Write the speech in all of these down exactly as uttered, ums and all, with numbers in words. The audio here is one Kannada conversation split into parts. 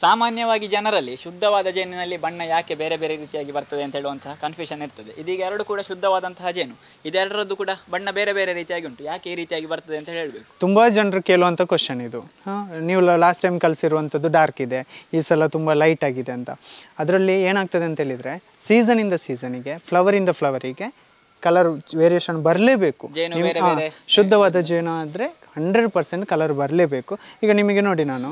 ಸಾಮಾನ್ಯವಾಗಿ ಜನರಲ್ಲಿ ಶುದ್ಧವಾದ ಜೇನಿನಲ್ಲಿ ಬಣ್ಣ ಯಾಕೆ ಬೇರೆ ಬೇರೆ ರೀತಿಯಾಗಿ ಬರ್ತದೆ ಅಂತ ಹೇಳುವಂತಹ ಕನ್ಫ್ಯೂಷನ್ ಇರ್ತದೆ. ಇದೀಗ ಎರಡು ಕೂಡ ಶುದ್ಧವಾದಂತಹ ಜೇನು, ಇದೆರಡರದ್ದು ಕೂಡ ಬಣ್ಣ ಬೇರೆ ಬೇರೆ ರೀತಿಯಾಗಿ ಉಂಟು, ಯಾಕೆ ಈ ರೀತಿಯಾಗಿ ಬರ್ತದೆ ಅಂತ ಹೇಳಬೇಕು. ತುಂಬ ಜನರು ಕೇಳುವಂಥ ಕ್ವಶನ್ ಇದು. ನೀವು ಲಾಸ್ಟ್ ಟೈಮ್ ಕಲಿಸಿರುವಂಥದ್ದು ಡಾರ್ಕ್ ಇದೆ, ಈ ಸಲ ತುಂಬ ಲೈಟ್ ಆಗಿದೆ ಅಂತ. ಅದರಲ್ಲಿ ಏನಾಗ್ತದೆ ಅಂತ ಹೇಳಿದರೆ ಸೀಸನಿಂದ ಸೀಸನಿಗೆ, ಫ್ಲವರಿಂದ ಫ್ಲವರಿಗೆ ಕಲರ್ ವೇರಿಯೇಷನ್ ಬರಲೇಬೇಕು. ಶುದ್ಧವಾದ ಜೇನು ಆದರೆ ಹಂಡ್ರೆಡ್ ಪರ್ಸೆಂಟ್ ಕಲರ್ ಬರಲೇಬೇಕು. ಈಗ ನಿಮಗೆ ನೋಡಿ, ನಾನು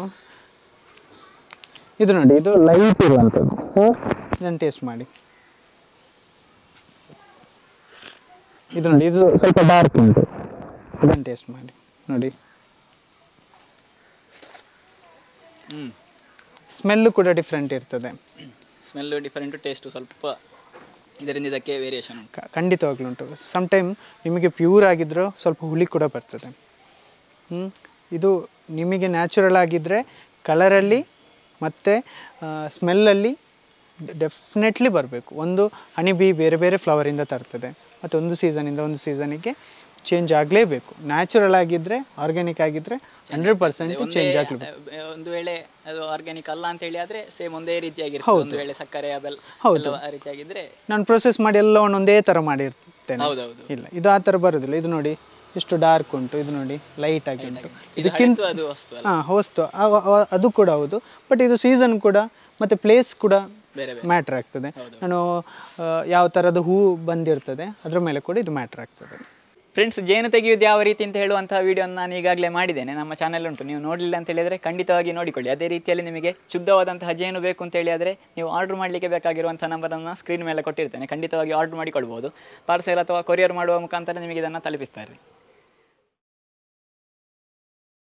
ಇದು ನೋಡಿ, ಇದು ಲೈಟ್ ಇರುವಂಥದ್ದು, ಇದನ್ನು ಟೇಸ್ಟ್ ಮಾಡಿ. ಇದು ನೋಡಿ, ಇದು ಸ್ವಲ್ಪ ಡಾರ್ಕ್ ಉಂಟು, ಇದನ್ನು ಟೇಸ್ಟ್ ಮಾಡಿ ನೋಡಿ. ಸ್ಮೆಲ್ಲು ಕೂಡ ಡಿಫ್ರೆಂಟ್ ಇರ್ತದೆ. ಸ್ಮೆಲ್ಲು ಡಿಫ್ರೆಂಟು, ಟೇಸ್ಟು ಸ್ವಲ್ಪ ಇದರಿಂದ ಇದಕ್ಕೆ ವೇರಿಯೇಷನ್ ಉಂಟು. ಖಂಡಿತವಾಗ್ಲೂ ಉಂಟು. ಸಮ್ಟೈಮ್ ನಿಮಗೆ ಪ್ಯೂರ್ ಆಗಿದ್ದರೂ ಸ್ವಲ್ಪ ಹುಳಿ ಕೂಡ ಬರ್ತದೆ. ಹ್ಞೂ ಇದು ನಿಮಗೆ ನ್ಯಾಚುರಲ್ ಆಗಿದ್ದರೆ ಕಲರಲ್ಲಿ ಮತ್ತು ಸ್ಮೆಲ್ಲಲ್ಲಿ ಡೆಫಿನೆಟ್ಲಿ ಬರಬೇಕು. ಒಂದು ಹನಿ ಬಿ ಬೇರೆ ಬೇರೆ ಫ್ಲವರಿಂದ ತರ್ತದೆ, ಮತ್ತು ಒಂದು ಸೀಸನಿಂದ ಒಂದು ಸೀಸನಿಗೆ ಚೇಂಜ್ ಆಗಲೇಬೇಕು. ನ್ಯಾಚುರಲ್ ಆಗಿದ್ದರೆ, ಆರ್ಗ್ಯಾನಿಕ್ ಆಗಿದ್ದರೆ ಹಂಡ್ರೆಡ್ ಪರ್ಸೆಂಟ್ ಚೇಂಜ್ ಆಗಲೇಬೇಕು. ಒಂದು ವೇಳೆ ಅದು ಆರ್ಗ್ಯಾನಿಕ್ ಅಲ್ಲ ಅಂತ ಹೇಳಿ ಆದರೆ ಸೇಮ್ ಒಂದೇ ರೀತಿಯಾಗಿರುತ್ತೆ. ಒಂದು ವೇಳೆ ಸಕ್ಕರೆ ಬೆಲ್ಲ ಹೌದು ಆ ರೀತಿಯಾಗಿದ್ದರೆ ನಾನು ಪ್ರೊಸೆಸ್ ಮಾಡಿ ಎಲ್ಲವನ್ನು ಒಂದೇ ಥರ ಮಾಡಿರ್ತೇನೆ. ಹೌದೌದು. ಇಲ್ಲ, ಇದು ಆ ಥರ ಬರೋದಿಲ್ಲ. ಇದು ನೋಡಿ ಎಷ್ಟು ಡಾರ್ಕ್ ಉಂಟು, ಇದು ನೋಡಿ ಲೈಟ್ ಆಗಿ ಉಂಟು. ಇದಕ್ಕಿಂತ ಹಾಂ ವಸ್ತು ಅದು ಕೂಡ ಹೌದು, ಬಟ್ ಇದು ಸೀಸನ್ ಕೂಡ ಮತ್ತು ಪ್ಲೇಸ್ ಕೂಡ ಮ್ಯಾಟ್ರ್ ಆಗ್ತದೆ. ನಾನು ಯಾವ ಥರದ ಹೂ ಬಂದಿರ್ತದೆ ಅದ್ರ ಮೇಲೆ ಕೂಡ ಇದು ಮ್ಯಾಟ್ರ್ ಆಗ್ತದೆ. ಫ್ರೆಂಡ್ಸ್, ಜೇನು ತೆಗೆಯೋದು ಯಾವ ರೀತಿ ಅಂತ ಹೇಳುವಂಥ ವೀಡಿಯೋನ ನಾನು ಈಗಾಗಲೇ ಮಾಡಿದ್ದೇನೆ, ನಮ್ಮ ಚಾನಲ್ ಉಂಟು. ನೀವು ನೋಡಲಿಲ್ಲ ಅಂತ ಹೇಳಿದರೆ ಖಂಡಿತವಾಗಿ ನೋಡಿಕೊಳ್ಳಿ. ಅದೇ ರೀತಿಯಲ್ಲಿ ನಿಮಗೆ ಶುದ್ಧವಾದಂತಹ ಜೇನು ಬೇಕು ಅಂತ ಹೇಳಿ ಆದರೆ ನೀವು ಆರ್ಡ್ರ್ ಮಾಡಲಿಕ್ಕೆ ಬೇಕಾಗಿರುವಂಥ ನಂಬರನ್ನು ಸ್ಕ್ರೀನ್ ಮೇಲೆ ಕೊಟ್ಟಿರ್ತೇನೆ. ಖಂಡಿತವಾಗಿ ಆರ್ಡ್ರ್ ಮಾಡಿಕೊಳ್ಬೋದು. ಪಾರ್ಸೆಲ್ ಅಥವಾ ಕೊರಿಯರ್ ಮಾಡುವ ಮುಖಾಂತರ ನಿಮಗೆ ಇದನ್ನು ತಲುಪಿಸ್ತಾರೆ.